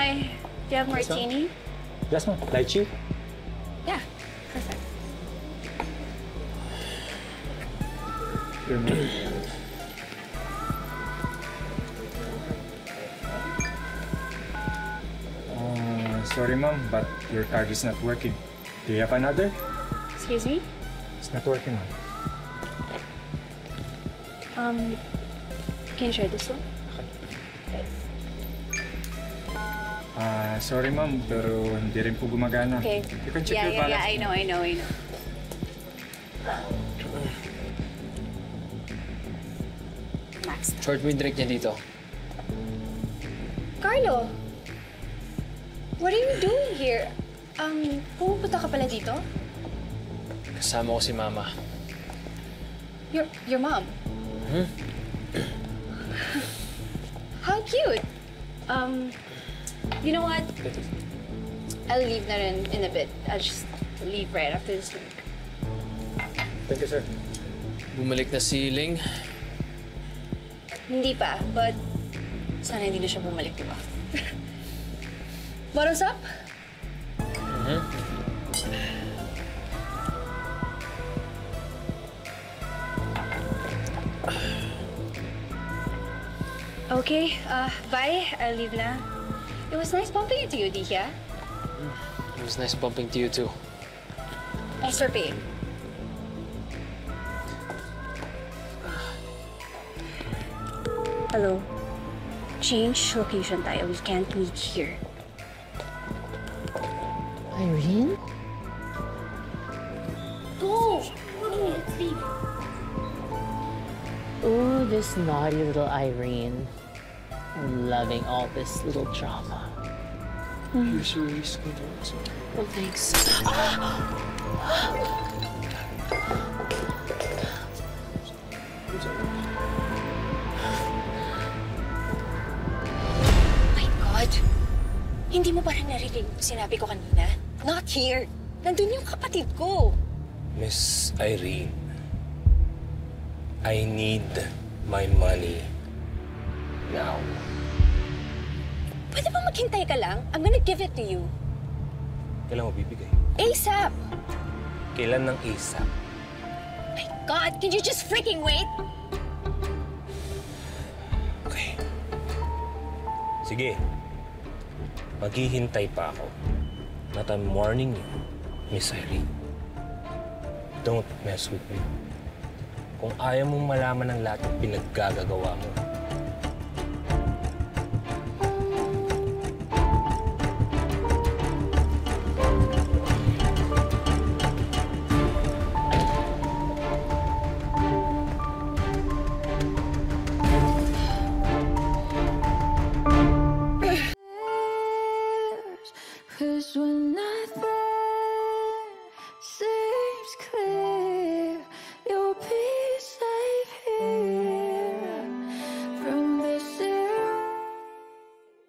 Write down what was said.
Hi. Do you have martini? Yes, ma'am. Lychee? Yeah, perfect. Here, ma'am. Sorry, ma'am, but your card is not working. Do you have another? Excuse me? It's not working, ma'am. Can you try this one? Sorry, ma'am, pero hindi rin po gumagana. Okay. You can check your balance. I know. Max. Short mo yung drink niya dito. Carlo! What are you doing here? Pumupunta ka pala dito? Kasama ko si Mama. Your mom? How cute! You know what? I'll leave na rin in a bit. I'll just leave right after this drink. Thank you, sir. Bumalik na si Ling. Hindi pa, but sana hindi na siya bumalik, di ba? Bottoms up? Okay, bye. I'll leave na. It was nice bumping into you, Dihya. It was nice bumping to you too. Thanks for paying. Hello. Change location tayo. We can't meet here. Irene? Go! Let's leave. Oh, this naughty little Irene. I'm loving all this little drama. Here's your wrist. Oh, thanks. My God! Hindi mo parang narinig yung sinabi ko kanina? Not here. Nandun yung kapatid ko. Miss Irene, I need my money now. Pwede ba maghintay ka lang? I'm gonna give it to you. Kailan mo bibigay? ASAP! Kailan ng ASAP? My God, can you just freaking wait? Okay. Sige. Maghihintay pa ako. But I'm warning you, Miss Irene. Don't mess with me. Kung ayaw mong malaman ng lahat ng pinaggagawa mo,